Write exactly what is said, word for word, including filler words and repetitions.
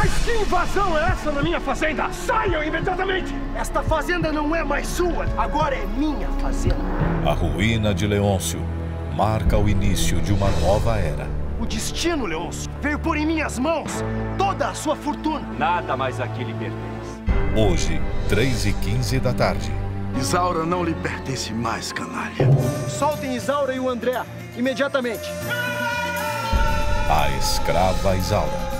Mas que invasão é essa na minha fazenda? Saiam imediatamente! Esta fazenda não é mais sua, agora é minha fazenda. A ruína de Leôncio marca o início de uma nova era. O destino, Leôncio, veio pôr em minhas mãos toda a sua fortuna. Nada mais aqui lhe pertence. Hoje, três e quinze da tarde. Isaura não lhe pertence mais, canalha. Soltem Isaura e o André, imediatamente. A escrava Isaura.